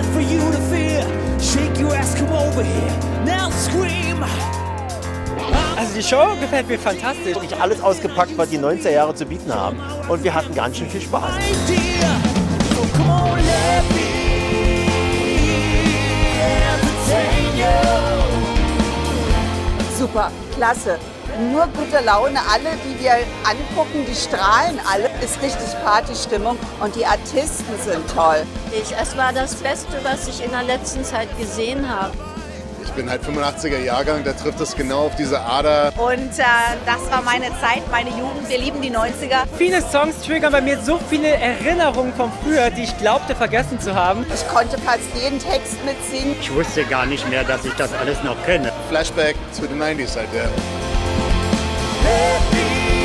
left for you to fear. Shake your ass, come over here. Now scream. Also die Show gefällt mir fantastisch. Wirklich alles ausgepackt, was die 90er Jahre zu bieten haben. Und wir hatten ganz schön viel Spaß. So come on, let me entertain you. Super, klasse. Nur gute Laune, alle, die wir angucken, die strahlen alle. Ist richtig Partystimmung und die Artisten sind toll. Es war das Beste, was ich in der letzten Zeit gesehen habe. Ich bin halt 85er Jahrgang, da trifft es genau auf diese Ader. Und das war meine Zeit, meine Jugend. Wir lieben die 90er. Viele Songs triggern bei mir so viele Erinnerungen von früher, die ich glaubte vergessen zu haben. Ich konnte fast jeden Text mitsingen. Ich wusste gar nicht mehr, dass ich das alles noch kenne. Flashback to the 90s halt, ja. Let me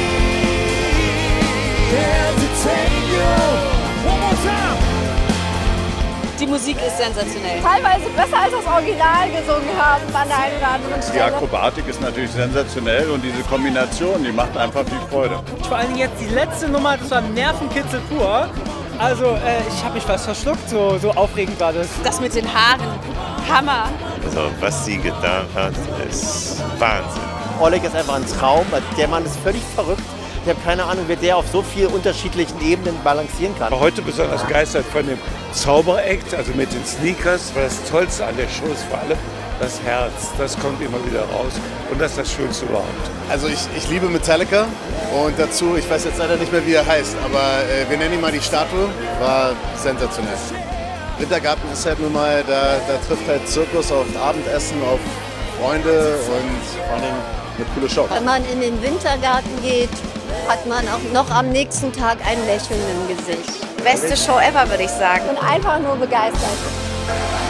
entertain you. One more time. Die Musik ist sensationell. Teilweise besser als das Original gesungen haben an der einen oder anderen Die Stelle. Akrobatik ist natürlich sensationell und diese Kombination, die macht einfach viel Freude. Vor allem jetzt die letzte Nummer, das war Nervenkitzel pur. Also ich habe mich fast verschluckt, so aufregend war das. Das mit den Haaren, Hammer. Also was sie getan hat, ist Wahnsinn. Oleg ist einfach ein Traum. Der Mann ist völlig verrückt. Ich habe keine Ahnung, wie der auf so vielen unterschiedlichen Ebenen balancieren kann. Heute besonders begeistert von dem Zauberakt, also mit den Sneakers. Das Tollste an der Show ist vor allem das Herz. Das kommt immer wieder raus und das ist das Schönste überhaupt. Also ich liebe Metallica und dazu, ich weiß jetzt leider nicht mehr, wie er heißt, aber wir nennen ihn mal die Statue, war sensationell. Wintergarten ist halt nun mal, da trifft halt Zirkus auf Abendessen, auf Freunde und vor allem eine coole Show. Wenn man in den Wintergarten geht, hat man auch noch am nächsten Tag ein Lächeln im Gesicht. Beste Show ever, würde ich sagen. Und einfach nur begeistert.